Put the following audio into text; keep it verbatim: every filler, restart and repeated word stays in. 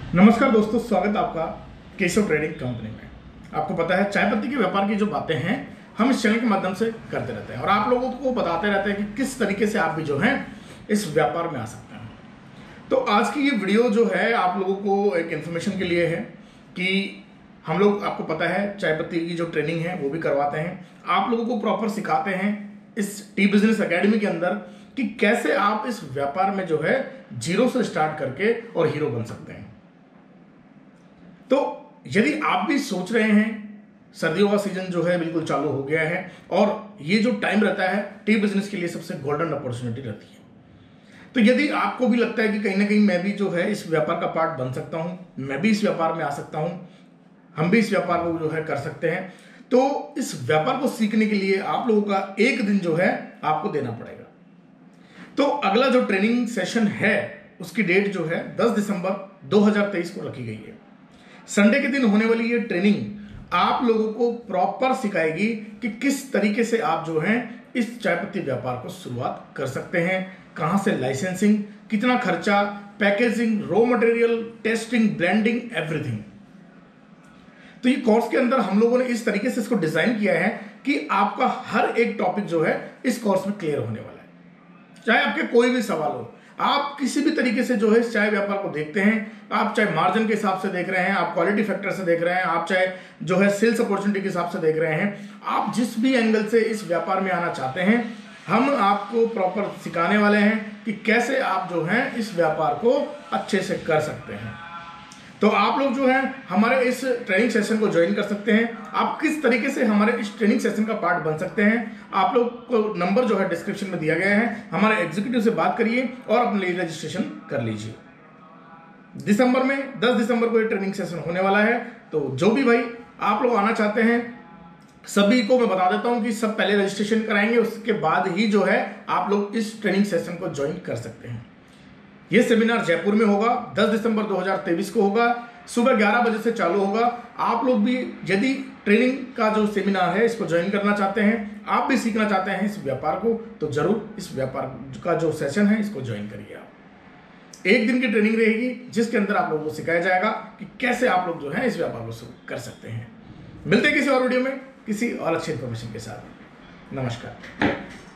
नमस्कार दोस्तों, स्वागत है आपका केशव ट्रेडिंग कंपनी में। आपको पता है चाय पत्ती के व्यापार की जो बातें हैं हम इस चैनल के माध्यम से करते रहते हैं और आप लोगों को बताते रहते हैं कि किस तरीके से आप भी जो है इस व्यापार में आ सकते हैं। तो आज की ये वीडियो जो है आप लोगों को एक इन्फॉर्मेशन के लिए है कि हम लोग, आपको पता है, चाय पत्ती की जो ट्रेनिंग है वो भी करवाते हैं, आप लोगों को प्रॉपर सिखाते हैं इस टी बिजनेस एकेडमी के अंदर कि कैसे आप इस व्यापार में जो है जीरो से स्टार्ट करके और हीरो बन सकते हैं। तो यदि आप भी सोच रहे हैं, सर्दियों का सीजन जो है बिल्कुल चालू हो गया है और ये जो टाइम रहता है टी बिजनेस के लिए सबसे गोल्डन अपॉर्चुनिटी रहती है। तो यदि आपको भी लगता है कि कहीं ना कहीं मैं भी जो है इस व्यापार का पार्ट बन सकता हूं, मैं भी इस व्यापार में आ सकता हूं, हम भी इस व्यापार को जो है कर सकते हैं, तो इस व्यापार को सीखने के लिए आप लोगों का एक दिन जो है आपको देना पड़ेगा। तो अगला जो ट्रेनिंग सेशन है उसकी डेट जो है दस दिसंबर दो हज़ार तेईस को रखी गई है। संडे के दिन होने वाली ये ट्रेनिंग आप लोगों को प्रॉपर सिखाएगी कि किस तरीके से आप जो हैं इस चाय पत्ती व्यापार को शुरुआत कर सकते हैं, कहां से लाइसेंसिंग, कितना खर्चा, packaging, raw material, testing, blending, everything. तो ये कोर्स के अंदर हम लोगों ने इस तरीके से इसको डिजाइन किया है कि आपका हर एक टॉपिक जो है इस कोर्स में क्लियर होने वाला है। चाहे आपके कोई भी सवाल हो, आप किसी भी तरीके से जो है इस चाय व्यापार को देखते हैं, आप चाहे मार्जिन के हिसाब से देख रहे हैं, आप क्वालिटी फैक्टर से देख रहे हैं, आप चाहे जो है सेल्स अपॉर्चुनिटी के हिसाब से देख रहे हैं, आप जिस भी एंगल से इस व्यापार में आना चाहते हैं, हम आपको प्रॉपर सिखाने वाले हैं कि कैसे आप जो है इस व्यापार को अच्छे से कर सकते हैं। तो आप लोग जो है हमारे इस ट्रेनिंग सेशन को ज्वाइन कर सकते हैं। आप किस तरीके से हमारे इस ट्रेनिंग सेशन का पार्ट बन सकते हैं, आप लोग को नंबर जो है डिस्क्रिप्शन में दिया गया है, हमारे एग्जीक्यूटिव से बात करिए और अपने लिए रजिस्ट्रेशन कर लीजिए। दिसंबर में दस दिसंबर को ये ट्रेनिंग सेशन होने वाला है। तो जो भी भाई आप लोग आना चाहते हैं सभी को मैं बता देता हूं कि सब पहले रजिस्ट्रेशन कराएंगे, उसके बाद ही जो है आप लोग इस ट्रेनिंग सेशन को ज्वाइन कर सकते हैं। यह सेमिनार जयपुर में होगा, दस दिसंबर दो हज़ार तेईस को होगा, सुबह ग्यारह बजे से चालू होगा। आप लोग भी यदि ट्रेनिंग का जो सेमिनार है इसको ज्वाइन करना चाहते हैं, आप भी सीखना चाहते हैं इस व्यापार को, तो जरूर इस व्यापार का जो सेशन है इसको ज्वाइन करिए। आप एक दिन की ट्रेनिंग रहेगी जिसके अंदर आप लोगों को सिखाया जाएगा कि कैसे आप लोग जो है इस व्यापार को शुरू कर सकते हैं। मिलते हैं किसी और वीडियो में किसी और अच्छी इंफॉर्मेशन के साथ। नमस्कार।